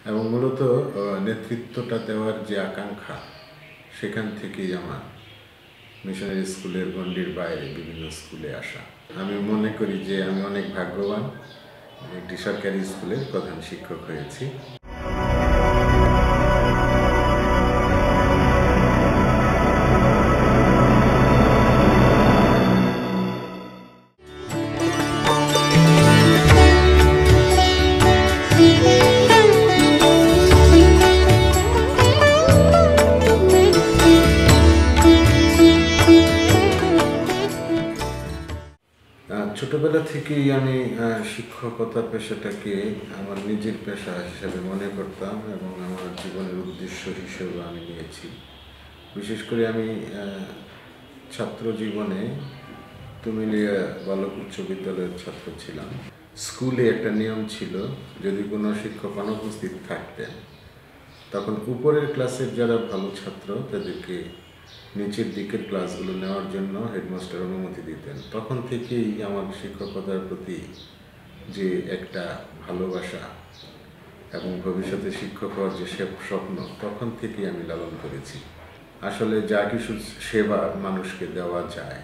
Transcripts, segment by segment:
এবং মূলত নেতৃত্বটা দেওয়ার যে আকাঙ্ক্ষা, সেখান থেকেই আমার মিশনারি স্কুলের গণ্ডির বাইরে বিভিন্ন স্কুলে আসা। আমি মনে করি যে আমি অনেক ভাগ্যবান, একটি সরকারি স্কুলের প্রধান শিক্ষক হয়েছি। ছোটবেলা থেকেই আমি শিক্ষকতা পেশাটাকে আমার নিজের পেশা হিসেবে মনে করতাম এবং আমার জীবনের উদ্দেশ্য হিসেবে আমি নিয়েছি। বিশেষ করে আমি ছাত্র জীবনে তুমিলিয়া বালক উচ্চ বিদ্যালয়ের ছাত্র ছিলাম। স্কুলে একটা নিয়ম ছিল, যদি কোনো শিক্ষক অনুপস্থিত থাকতেন তখন উপরের ক্লাসের যারা ভালো ছাত্র তাদেরকে নিচের দিকের ক্লাসগুলো নেওয়ার জন্য হেডমাস্টার অনুমতি দিতেন। তখন থেকেই আমার শিক্ষকতার প্রতি যে একটা ভালোবাসা এবং ভবিষ্যতে শিক্ষক হওয়ার যে স্বপ্ন, তখন থেকেই আমি লালন করেছি। আসলে যা কিছু সেবা মানুষকে দেওয়া যায়,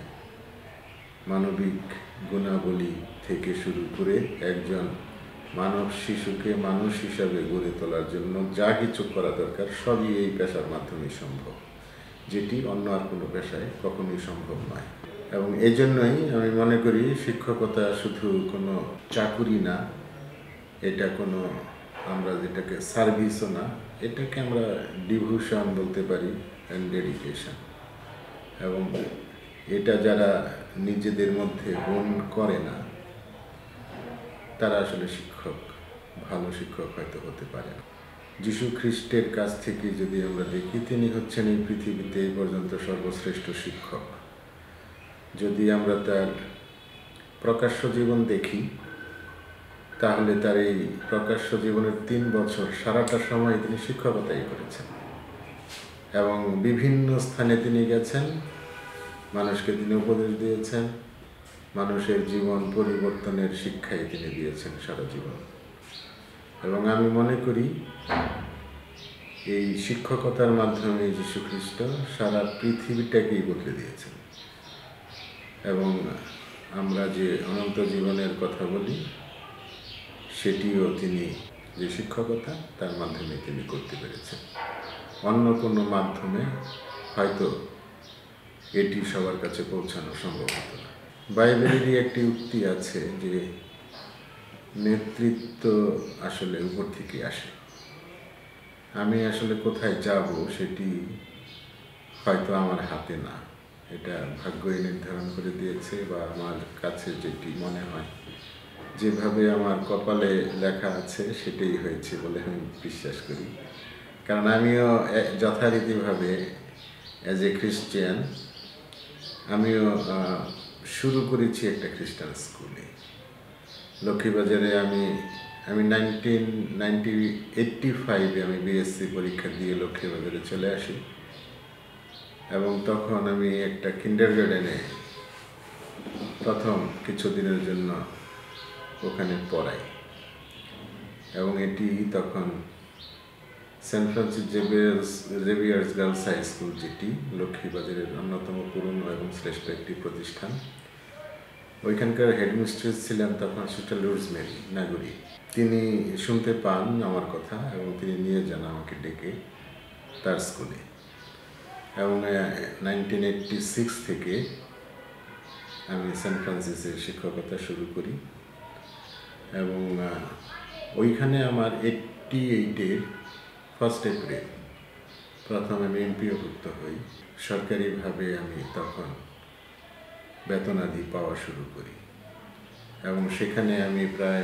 মানবিক গুণাবলী থেকে শুরু করে একজন মানব শিশুকে মানুষ হিসাবে গড়ে তোলার জন্য যা কিছু করা দরকার, সবই এই পেশার মাধ্যমেই সম্ভব, যেটি অন্য আর কোনো পেশায় কখনোই সম্ভব নয়। এবং এই জন্যই আমি মনে করি শিক্ষকতা শুধু কোনো চাকুরি না, এটা কোনো আমরা যেটাকে সার্ভিসও না, এটাকে আমরা ডিভোশন বলতে পারি অ্যান্ড ডেডিকেশন। এবং এটা যারা নিজেদের মধ্যে বোন করে না, তারা আসলে শিক্ষক, ভালো শিক্ষক হয়তো হতে পারে না। যীশু খ্রিস্টের কাছ থেকে যদি আমরা দেখি, তিনি হচ্ছেন এই পৃথিবীতে এই পর্যন্ত সর্বশ্রেষ্ঠ শিক্ষক। যদি আমরা তার প্রকাশ্য জীবন দেখি, তাহলে তার এই প্রকাশ্য জীবনের 3 বছর সারাটা সময় তিনি শিক্ষকতাই করেছেন এবং বিভিন্ন স্থানে তিনি গেছেন, মানুষকে তিনি উপদেশ দিয়েছেন, মানুষের জীবন পরিবর্তনের শিক্ষাই তিনি দিয়েছেন সারা জীবন। এবং আমি মনে করি এই শিক্ষকতার মাধ্যমে যীশু খ্রিস্ট সারা পৃথিবীটাকেই বদলে দিয়েছেন। এবং আমরা যে অনন্ত জীবনের কথা বলি, সেটিও তিনি যে শিক্ষকতা, তার মাধ্যমে তিনি করতে পেরেছেন। অন্য কোনো মাধ্যমে হয়তো এটি সবার কাছে পৌঁছানো সম্ভব হতো না। বাইবেলেরই একটি উক্তি আছে যে নেতৃত্ব আসলে উপর থেকে আসে। আমি আসলে কোথায় যাব সেটি হয়তো আমার হাতে না, এটা ভাগ্যই নির্ধারণ করে দিয়েছে, বা আমার কাছে যেটি মনে হয়, যেভাবে আমার কপালে লেখা আছে সেটাই হয়েছে বলে আমি বিশ্বাস করি। কারণ আমিও যথারীতিভাবে অ্যাজ এ খ্রিস্টিয়ান আমিও শুরু করেছি একটা খ্রিস্টান স্কুলে লক্ষ্মীবাজারে। আমি 1985-এ আমি বিএসসি পরীক্ষা দিয়ে লক্ষ্মীবাজারে চলে আসি এবং তখন আমি একটা কিন্ডারগার্টেনে প্রথম কিছুদিনের জন্য ওখানে পড়াই। এবং এটি তখন Saint Francis Xavier's girls high school, যেটি লক্ষ্মীবাজারের অন্যতম পুরনো এবং শ্রেষ্ঠ একটি প্রতিষ্ঠান। ওইখানকার হেডমিস্ট্রেস ছিলেন তখন সিস্টার রোজমেরি নাগরী। তিনি শুনতে পান আমার কথা এবং তিনি নিয়ে যান আমাকে ডেকে তার স্কুলে। এবং 1986 থেকে আমি সেন্ট ফ্রান্সিসের শিক্ষকতা শুরু করি এবং ওইখানে আমার 88-এর 1 এপ্রিল প্রথম আমি এমপিওভুক্ত হই। সরকারিভাবে আমি তখন বেতনাদি পাওয়া শুরু করি এবং সেখানে আমি প্রায়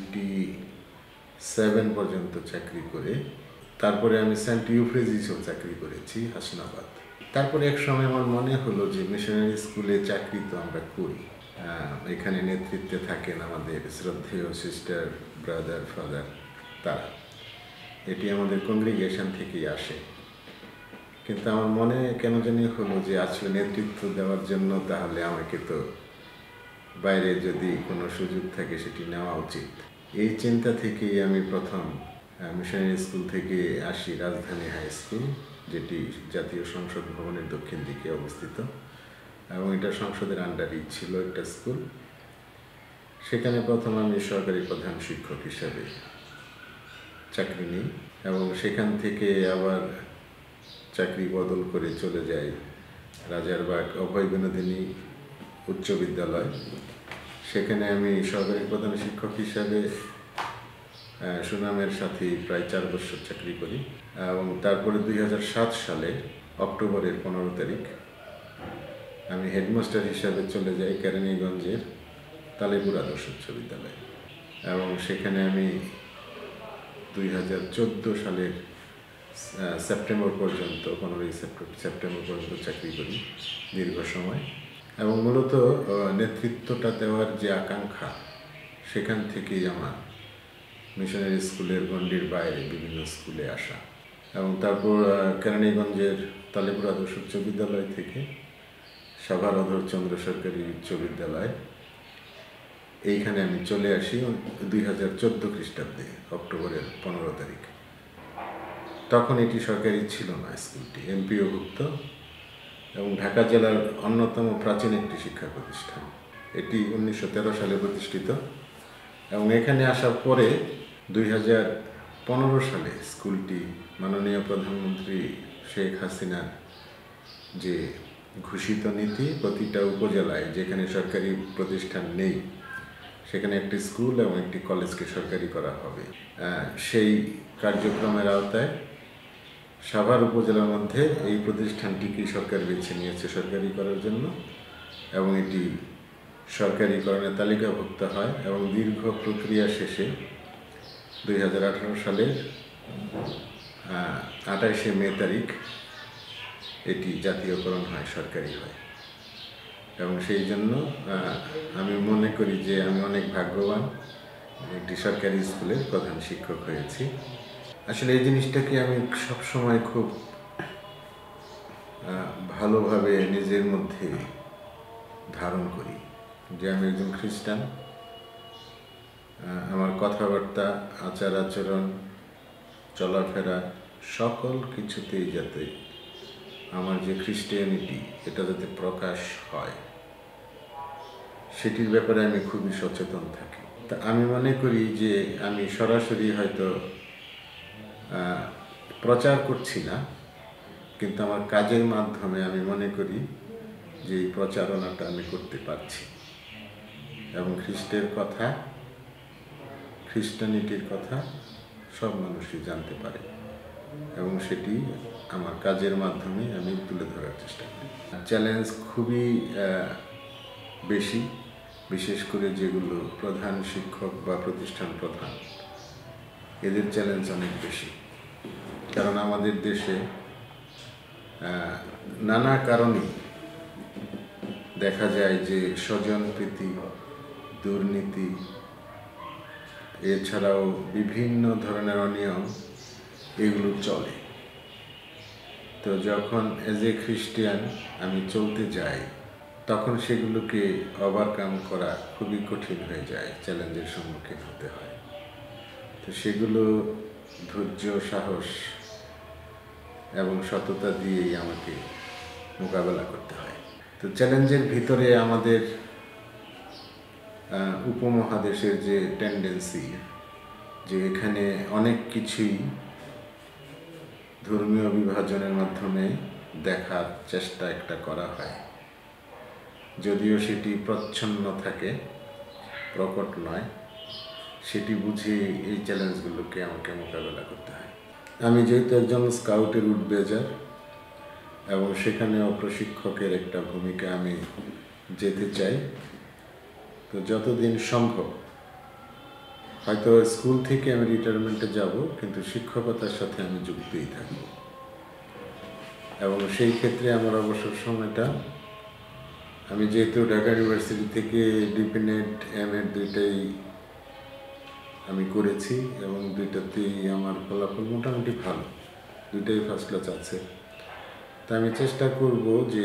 97 পর্যন্ত চাকরি করে তারপরে আমি সেন্ট ইউফ্রেজিসও চাকরি করেছি হাসনাবাদ। তারপরে এক সময় আমার মনে হলো যে মিশনারি স্কুলে চাকরি তো আমরা করি, এখানে নেতৃত্বে থাকেন আমাদের শ্রদ্ধেয় সিস্টার, ব্রাদার, ফাদার, তারা, এটি আমাদের কংগ্রিগেশন থেকেই আসে। কিন্তু আমার মনে কেন জানি হলো যে আসলে নেতৃত্ব দেওয়ার জন্য তাহলে আমাকে তো বাইরে যদি কোনো সুযোগ থাকে সেটি নেওয়া উচিত। এই চিন্তা থেকেই আমি প্রথম মিশনারি স্কুল থেকে আসি রাজধানী হাই স্কুল, যেটি জাতীয় সংসদ ভবনের দক্ষিণ দিকে অবস্থিত, এবং এটা সংসদের আন্ডারেই ছিল একটা স্কুল। সেখানে প্রথম আমি সহকারী প্রধান শিক্ষক হিসাবে চাকরি নিই, এবং সেখান থেকে আবার চাকরি বদল করে চলে যাই রাজারবাগ অভয় বিনোদিনী উচ্চ বিদ্যালয়। সেখানে আমি সহকারী প্রধান শিক্ষক হিসাবে সুনামের সাথে প্রায় 4 বছর চাকরি করি, এবং তারপরে 2007 সালে অক্টোবরের 15 তারিখ আমি হেডমাস্টার হিসাবে চলে যাই কেরানীগঞ্জের তালেপুর আদর্শ উচ্চ বিদ্যালয়ে, এবং সেখানে আমি 2014 সালের সেপ্টেম্বর পর্যন্ত 15 সেপ্টেম্বর পর্যন্ত চাকরি করি দীর্ঘ সময়। এবং মূলত নেতৃত্বটা দেওয়ার যে আকাঙ্ক্ষা, সেখান থেকেই আমার মিশনারি স্কুলের গণ্ডির বাইরে বিভিন্ন স্কুলে আসা, এবং তারপর কেরানীগঞ্জের তালেপুর আদর্শ উচ্চ বিদ্যালয় থেকে সাভার অধর চন্দ্র সরকারি উচ্চ বিদ্যালয়, এইখানে আমি চলে আসি 2014 খ্রিস্টাব্দে অক্টোবরের 15 তারিখ। তখন এটি সরকারি ছিল না স্কুলটি, এমপিওভুক্ত এবং ঢাকা জেলার অন্যতম প্রাচীন একটি শিক্ষা প্রতিষ্ঠান। এটি 1913 সালে প্রতিষ্ঠিত, এবং এখানে আসার পরে 2015 সালে স্কুলটি মাননীয় প্রধানমন্ত্রী শেখ হাসিনার যে ঘোষিত নীতি, প্রতিটা উপজেলায় যেখানে সরকারি প্রতিষ্ঠান নেই সেখানে একটি স্কুল এবং একটি কলেজকে সরকারি করা হবে, সেই কার্যক্রমের আওতায় সাভার উপজেলার মধ্যে এই প্রতিষ্ঠানটিকে সরকার বেছে নিয়েছে সরকারি করার জন্য, এবং এটি সরকারিকরণের তালিকাভুক্ত হয়, এবং দীর্ঘ প্রক্রিয়া শেষে 2018 সালের 28শে মে তারিখ এটি জাতীয়করণ হয়, সরকারি হয়। এবং সেই জন্য আমি মনে করি যে আমি অনেক ভাগ্যবান একটি সরকারি স্কুলের প্রধান শিক্ষক হয়েছি। আসলে এই জিনিসটাকে আমি সবসময় খুব ভালোভাবে নিজের মধ্যে ধারণ করি যে আমি একজন খ্রিস্টান। আমার কথাবার্তা, আচার আচরণ, চলাফেরা সকল কিছুতেই যাতে আমার যে খ্রিস্টিয়ানিটি এটা যাতে প্রকাশ হয়, সেটির ব্যাপারে আমি খুবই সচেতন থাকি। তা আমি মনে করি যে আমি সরাসরি হয়তো প্রচার করছি না, কিন্তু আমার কাজের মাধ্যমে আমি মনে করি যে এই প্রচারণাটা আমি করতে পারছি, এবং খ্রিস্টের কথা, খ্রিস্টানিটির কথা সব মানুষই জানতে পারে, এবং সেটি আমার কাজের মাধ্যমে আমি তুলে ধরার চেষ্টা করি। চ্যালেঞ্জ খুবই বেশি, বিশেষ করে যেগুলো প্রধান শিক্ষক বা প্রতিষ্ঠান প্রধান, এদের চ্যালেঞ্জ অনেক বেশি। কারণ আমাদের দেশে নানা কারণে দেখা যায় যে স্বজনপ্রীতি, দুর্নীতি, এছাড়াও বিভিন্ন ধরনের অনিয়ম এগুলো চলে। তো যখন এজ এ খ্রিস্টিয়ান আমি চলতে যাই, তখন সেগুলোকে ওভারকাম করা খুবই কঠিন হয়ে যায়, চ্যালেঞ্জের সম্মুখীন হতে হয়। তো সেগুলো ধৈর্য, সাহস এবং সততা দিয়েই আমাকে মোকাবেলা করতে হয়। তো চ্যালেঞ্জের ভিতরে আমাদের উপমহাদেশের যে টেন্ডেন্সি, যে এখানে অনেক কিছুই ধর্মীয় বিভাজনের মাধ্যমে দেখার চেষ্টা একটা করা হয়, যদিও সেটি প্রচ্ছন্ন থাকে, প্রকট নয়, সেটি বুঝে এই চ্যালেঞ্জগুলোকে আমাকে মোকাবেলা করতে হয়। আমি যেহেতু একজন স্কাউটের উডবেজার, এবং সেখানেও প্রশিক্ষকের একটা ভূমিকা আমি যেতে চাই, তো যতদিন সম্ভব হয়তো স্কুল থেকে আমি রিটায়ারমেন্টে যাব, কিন্তু শিক্ষকতার সাথে আমি যুক্তই থাকব, এবং সেই ক্ষেত্রে আমার অবসর সময়টা আমি যেহেতু ঢাকা ইউনিভার্সিটি থেকে ডিপিনেট এমএড দুইটাই আমি করেছি, এবং দুইটাতেই আমার ফলাফল মোটামুটি ভালো, দুইটাই ফার্স্ট ক্লাস আছে। তা আমি চেষ্টা করব যে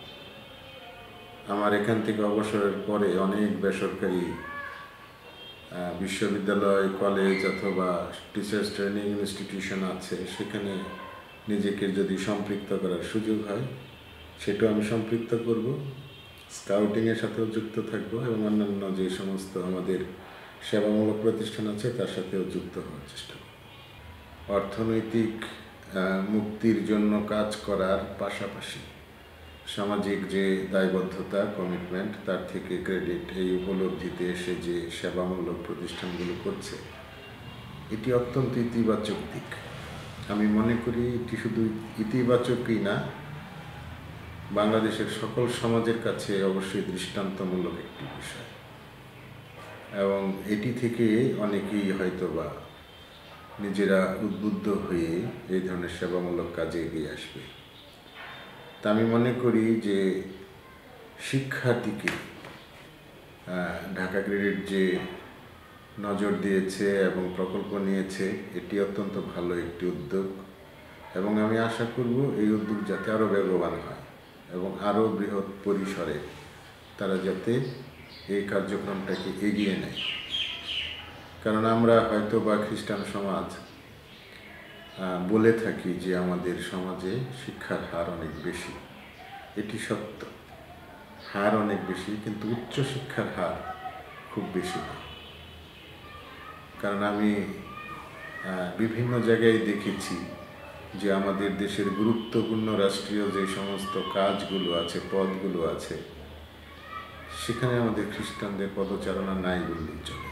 আমার এখান থেকে অবসরের পরে অনেক বেসরকারি বিশ্ববিদ্যালয়, কলেজ অথবা টিচার্স ট্রেনিং ইনস্টিটিউশন আছে, সেখানে নিজেকে যদি সম্পৃক্ত করার সুযোগ হয় সেটাও আমি সম্পৃক্ত করব। স্কাউটিংয়ের সাথেও যুক্ত থাকব এবং অন্যান্য যে সমস্ত আমাদের সেবামূলক প্রতিষ্ঠান আছে তার সাথেও যুক্ত হওয়ার চেষ্টা করব। অর্থনৈতিক মুক্তির জন্য কাজ করার পাশাপাশি সামাজিক যে দায়বদ্ধতা, কমিটমেন্ট, তার থেকে ক্রেডিট, এই উপলব্ধিতে এসে যে সেবামূলক প্রতিষ্ঠানগুলো করছে, এটি অত্যন্ত ইতিবাচক দিক। আমি মনে করি এটি শুধু ইতিবাচকই না, বাংলাদেশের সকল সমাজের কাছে অবশ্যই দৃষ্টান্তমূলক একটি বিষয়, এবং এটি থেকে অনেকেই হয়তোবা নিজেরা উদ্বুদ্ধ হয়ে এই ধরনের সেবামূলক কাজে এগিয়ে আসবে। তা আমি মনে করি যে শিক্ষাটিকে ঢাকা ক্রেডিট যে নজর দিয়েছে এবং প্রকল্প নিয়েছে, এটি অত্যন্ত ভালো একটি উদ্যোগ, এবং আমি আশা করব এই উদ্যোগ যাতে আরও বেগবান হয় এবং আরও বৃহৎ পরিসরে তারা যাতে এই কার্যক্রমটাকে এগিয়ে নেয়। কারণ আমরা হয়তো বা খ্রিস্টান সমাজ বলে থাকি যে আমাদের সমাজে শিক্ষার হার অনেক বেশি। এটি সত্য, হার অনেক বেশি, কিন্তু উচ্চ শিক্ষার হার খুব বেশি না। কারণ আমি বিভিন্ন জায়গায় দেখেছি যে আমাদের দেশের গুরুত্বপূর্ণ রাষ্ট্রীয় যে সমস্ত কাজগুলো আছে, পদগুলো আছে, সেখানে আমাদের খ্রিস্টানদের পদচারণা নাই বললেই চলে,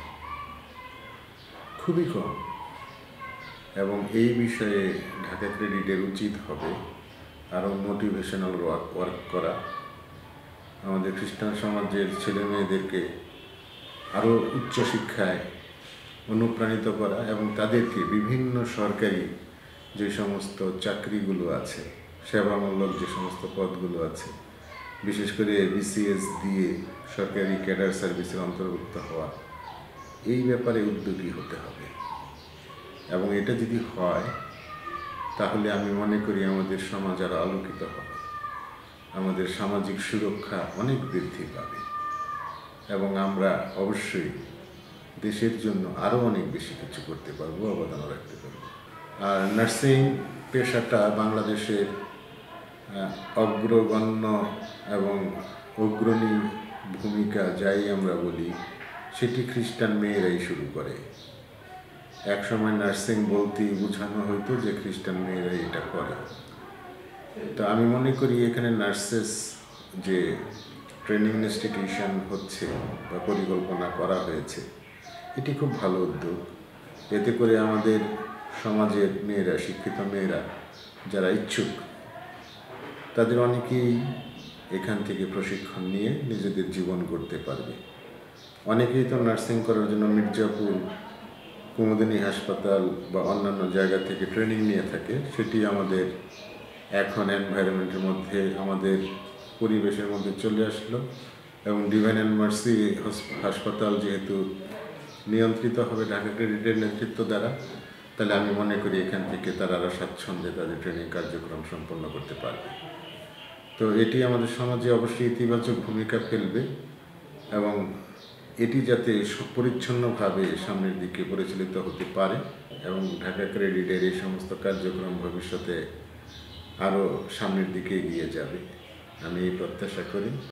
খুবই কম। এবং এই বিষয়ে ঢাকা ক্রেডিটের উচিত হবে আরও মোটিভেশনাল ওয়ার্ক করা, আমাদের খ্রিস্টান সমাজের ছেলে মেয়েদেরকে আরও উচ্চশিক্ষায় অনুপ্রাণিত করা এবং তাদেরকে বিভিন্ন সরকারি যে সমস্ত চাকরিগুলো আছে, সেবামূলক যে সমস্ত পদগুলো আছে, বিশেষ করে বিসিএস দিয়ে সরকারি ক্যাডার সার্ভিসের অন্তর্ভুক্ত হওয়া, এই ব্যাপারে উদ্যোগী হতে হবে। এবং এটা যদি হয় তাহলে আমি মনে করি আমাদের সমাজ আরও আলোকিত হবে, আমাদের সামাজিক সুরক্ষা অনেক বৃদ্ধি পাবে এবং আমরা অবশ্যই দেশের জন্য আরও অনেক বেশি কিছু করতে পারবো, অবদান রাখতে পারবো। আর নার্সিং পেশাটা বাংলাদেশের অগ্রগণ্য এবং অগ্রণী ভূমিকা যাই আমরা বলি, সেটি খ্রিস্টান মেয়েরাই শুরু করে। একসময় নার্সিং বলতেই বোঝানো হতো যে খ্রিস্টান মেয়েরাই এটা করে। তো আমি মনে করি এখানে নার্সেস যে ট্রেনিং ইনস্টিটিউশন হচ্ছে বা পরিকল্পনা করা হয়েছে, এটি খুব ভালো উদ্যোগ। এতে করে আমাদের সমাজের মেয়েরা, শিক্ষিত মেয়েরা যারা ইচ্ছুক, তাদের অনেকেই এখান থেকে প্রশিক্ষণ নিয়ে নিজেদের জীবন গড়তে পারবে। অনেকেই তো নার্সিং করার জন্য মির্জাপুর, কুমুদিনী হাসপাতাল বা অন্যান্য জায়গা থেকে ট্রেনিং নিয়ে থাকে। সেটি আমাদের এখন এনভায়রনমেন্টের মধ্যে, আমাদের পরিবেশের মধ্যে চলে আসলো, এবং ডিভাইন অ্যান্ড মার্সি হাসপাতাল যেহেতু নিয়ন্ত্রিত হবে ঢাকা ক্রেডিটের নেতৃত্ব দ্বারা, তাহলে আমি মনে করি এখান থেকে তারা আরও স্বাচ্ছন্দ্যে তাদের ট্রেনিং কার্যক্রম সম্পন্ন করতে পারবে। তো এটি আমাদের সমাজে অবশ্যই ইতিবাচক ভূমিকা ফেলবে এবং এটি যাতে পরিচ্ছন্নভাবে সামনের দিকে পরিচালিত হতে পারে এবং ঢাকা ক্রেডিটের এই সমস্ত কার্যক্রম ভবিষ্যতে আরও সামনের দিকে এগিয়ে যাবে, আমি এই প্রত্যাশা করি।